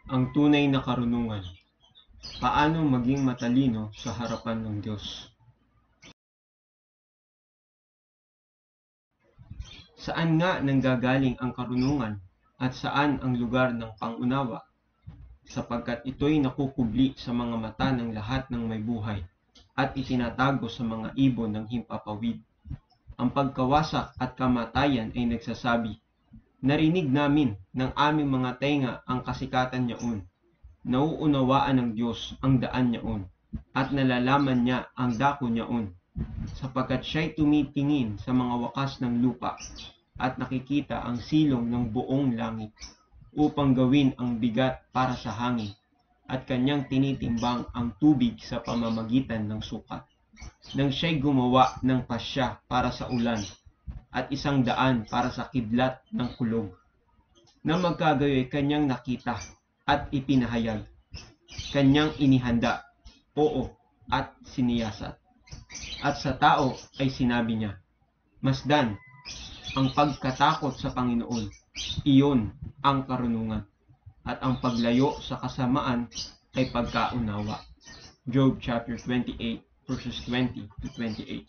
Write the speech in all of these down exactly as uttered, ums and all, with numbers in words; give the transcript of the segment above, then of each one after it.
Ang tunay na karunungan. Paano maging matalino sa harapan ng Diyos? Saan nga nanggagaling ang karunungan at saan ang lugar ng pangunawa? Sapagkat ito'y nakukubli sa mga mata ng lahat ng may buhay at itinatago sa mga ibon ng himpapawid. Ang pagkawasak at kamatayan ay nagsasabi, narinig namin ng aming mga tenga ang kasikatan niyaon. Nauunawaan ng Diyos ang daan niyaon at nalalaman niya ang dako niyaon, sapagkat siya'y tumitingin sa mga wakas ng lupa at nakikita ang silong ng buong langit upang gawin ang bigat para sa hangin at kanyang tinitimbang ang tubig sa pamamagitan ng sukat. Nang siya'y gumawa ng pasya para sa ulan at isang daan para sa kidlat ng kulog, na magkagayoy kanyang nakita at ipinahayag, kanyang inihanda, oo, at siniyasat. At sa tao ay sinabi niya, masdan, ang pagkatakot sa Panginoon, iyon ang karunungan, at ang paglayo sa kasamaan ay pagkaunawa. Job chapter twenty-eight verses twenty to twenty-eight.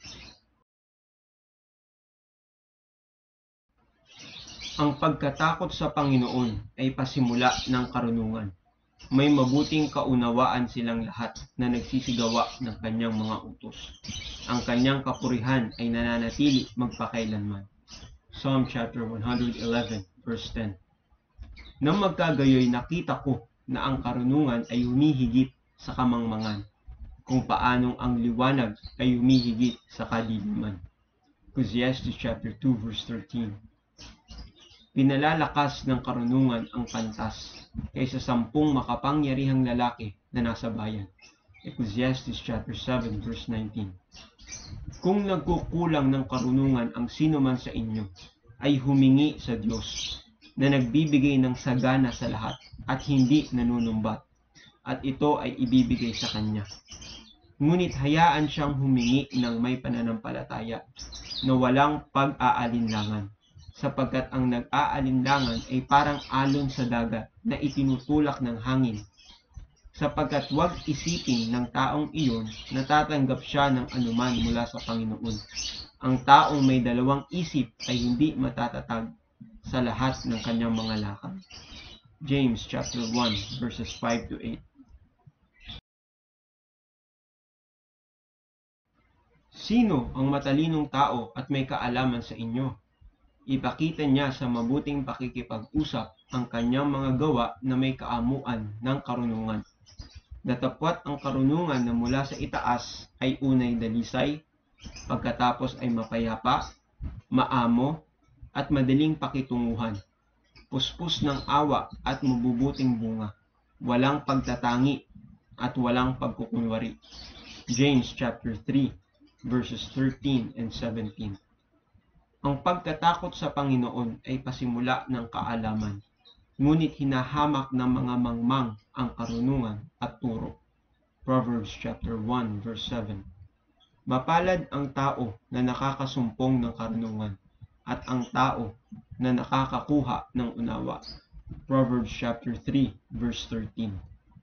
Ang pagkatakot sa Panginoon ay pasimula ng karunungan. May mabuting kaunawaan silang lahat na nagsisigawa ng kanyang mga utos. Ang kanyang kapurihan ay nananatili magpakailanman. Psalm chapter one eleven verse ten. Nang magkagayoy nakita ko na ang karunungan ay humihigit sa kamangmangan, kung paanong ang liwanag ay humihigit sa kadiliman. Ecclesiastes chapter two verse thirteen. Pinalalakas ng karunungan ang pantas kaysa sampung makapangyarihang lalaki na nasa bayan. Ecclesiastes chapter seven verse nineteen. Kung nagkukulang ng karunungan ang sino man sa inyo, ay humingi sa Diyos na nagbibigay ng sagana sa lahat at hindi nanunumbat, at ito ay ibibigay sa kanya. Ngunit hayaan siyang humingi ng may pananampalataya na walang pag-aalinlangan, sapagkat ang nag-aalinlangan ay parang alon sa dagat na itinutulak ng hangin. Sapagkat wag isipin ng taong iyon na tatanggap siya ng anuman mula sa Panginoon. Ang taong may dalawang isip ay hindi matatatag sa lahat ng kanyang mga lakad. James chapter one verses five to eight. Sino ang matalinong tao at may kaalaman sa inyo? Ipakita niya sa mabuting pakikipag-usap ang kanyang mga gawa na may kaamuan ng karunungan. Datapwat ang karunungan na mula sa itaas ay unay dalisay, pagkatapos ay mapayapa, maamo, at madaling pakitunguhan, puspos ng awa at mabubuting bunga, walang pagtatangi at walang pagkukunwari. James chapter three verses thirteen and seventeen. Ang pagkatakot sa Panginoon ay pasimula ng kaalaman, ngunit hinahamak ng mga mangmang ang karunungan at turo. Proverbs chapter one verse seven. Mapalad ang tao na nakakasumpong ng karunungan at ang tao na nakakakuha ng unawa. Proverbs chapter three verse thirteen.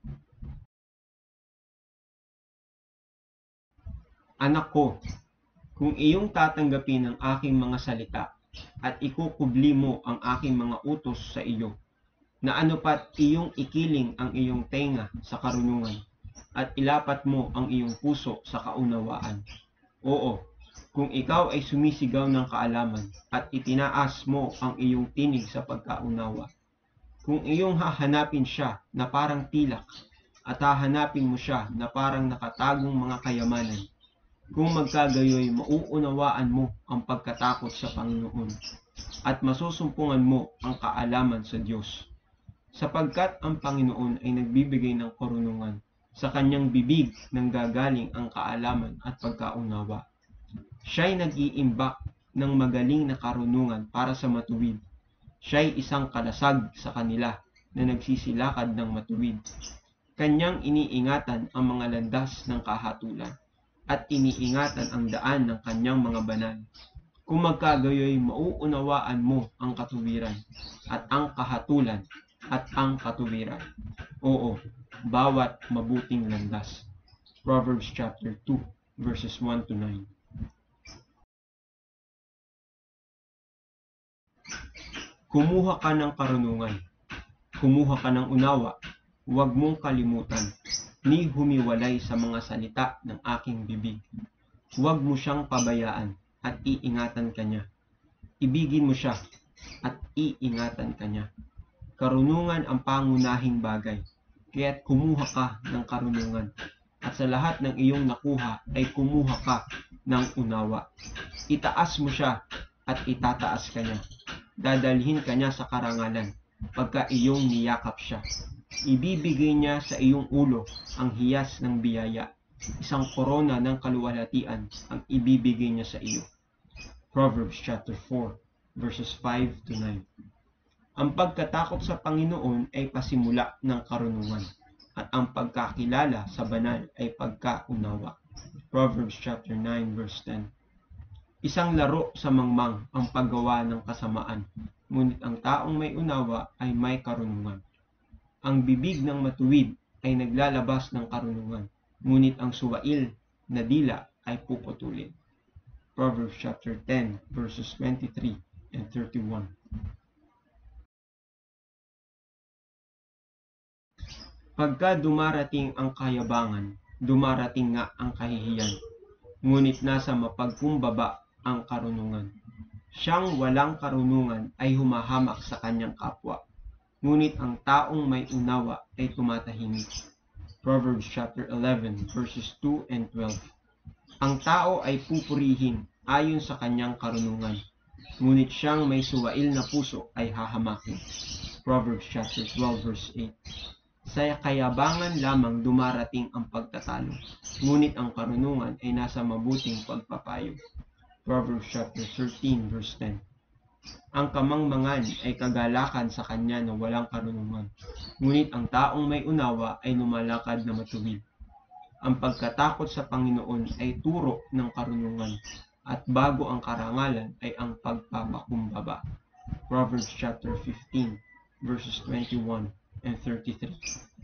Anak ko, kung iyong tatanggapin ang aking mga salita at ikukubli mo ang aking mga utos sa iyo, na anupat iyong ikiling ang iyong tenga sa karunungan at ilapat mo ang iyong puso sa kaunawaan. Oo, kung ikaw ay sumisigaw ng kaalaman at itinaas mo ang iyong tinig sa pagkaunawa, kung iyong hahanapin siya na parang tilak at hahanapin mo siya na parang nakatagong mga kayamanan, kung magkagayoy mauunawaan mo ang pagkatakot sa Panginoon at masusumpungan mo ang kaalaman sa Diyos. Sapagkat ang Panginoon ay nagbibigay ng karunungan, sa kanyang bibig nang gagaling ang kaalaman at pagkaunawa. Siya'y nag-iimbak ng magaling na karunungan para sa matuwid. Siya'y isang kalasag sa kanila na nagsisilakad ng matuwid. Kanyang iniingatan ang mga landas ng kahatulan at iniingatan ang daan ng kanyang mga banal. Kung magkagayoy mauunawaan mo ang katuwiran at ang kahatulan at ang katuwiran. Oo, bawat mabuting landas. Proverbs chapter two, verses one to nine. Kumuha ka ng karunungan. Kumuha ka ng unawa. Huwag mong kalimutan, ni humiwalay sa mga salita ng aking bibig. Huwag mo siyang pabayaan at iingatan ka niya. Ibigin mo siya at iingatan ka niya. Karunungan ang pangunahing bagay, kaya't kumuha ka ng karunungan. At sa lahat ng iyong nakuha ay kumuha ka ng unawa. Itaas mo siya at itataas ka niya. Dadalhin ka niya sa karangalan pagka iyong niyakap siya. Ibibigay niya sa iyong ulo ang hiyas ng biyaya. Isang korona ng kaluwalhatian ang ibibigay niya sa iyo. Proverbs chapter four, verses five to nine. Ang pagkatakot sa Panginoon ay pasimula ng karunungan, at ang pagkakilala sa banal ay pagkaunawa. Proverbs chapter nine, verse ten. Isang laro sa mangmang ang paggawa ng kasamaan, ngunit ang taong may unawa ay may karunungan. Ang bibig ng matuwid ay naglalabas ng karunungan, ngunit ang suwail na dila ay puputulin. Proverbs chapter ten, verses twenty-three and thirty-one. Pagka dumarating ang kayabangan, dumarating nga ang kahihiyan, ngunit nasa mapagkumbaba ang karunungan. Siyang walang karunungan ay humahamak sa kanyang kapwa, ngunit ang taong may unawa ay tumatahimik. Proverbs chapter eleven, verses two and twelve. Ang tao ay pupurihin ayon sa kanyang karunungan, ngunit siyang may suwail na puso ay hahamakin. Proverbs chapter twelve, verse eight. Sa kayabangan lamang dumarating ang pagtatalo, ngunit ang karunungan ay nasa mabuting pagpapayo. Proverbs chapter thirteen, verse ten. Ang kamangmangan ay kagalakan sa kanya na walang karunungan, ngunit ang taong may unawa ay lumalakad na matuwid. Ang pagkatakot sa Panginoon ay turo ng karunungan, at bago ang karangalan ay ang pagpapakumbaba. Proverbs chapter fifteen, verses twenty-one and thirty-three.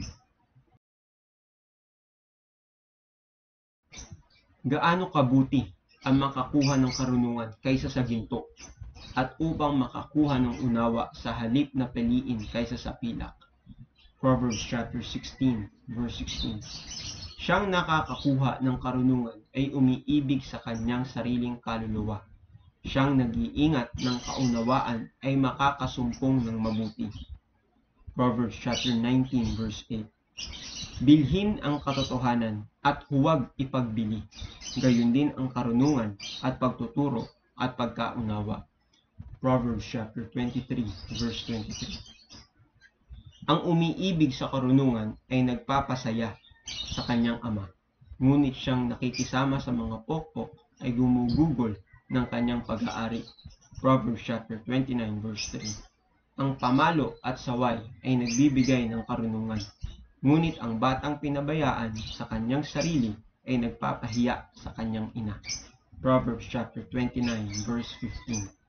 Gaano kabuti ang makakuha ng karunungan kaysa sa ginto, at upang makakuha ng unawa sa halip na peliin kaysa sa pilak. Proverbs chapter sixteen, verse sixteen. Siyang nakakakuha ng karunungan ay umiibig sa kanyang sariling kaluluwa. Siyang nag-iingat ng kaunawaan ay makakasumpong ng mabuti. Proverbs chapter nineteen, verse eight. Bilhin ang katotohanan at huwag ipagbili, gayon din ang karunungan at pagtuturo at pagkaunawa. Proverbs chapter twenty-three, verse twenty-three. Ang umiibig sa karunungan ay nagpapasaya sa kanyang ama, ngunit siyang nakikisama sa mga pokpok ay gumugugol ng kanyang pag-aari. Proverbs chapter twenty-nine, verse three. Ang pamalo at saway ay nagbibigay ng karunungan, ngunit ang batang pinabayaan sa kanyang sarili ay nagpapahiya sa kanyang ina. Proverbs chapter twenty-nine, verse fifteen.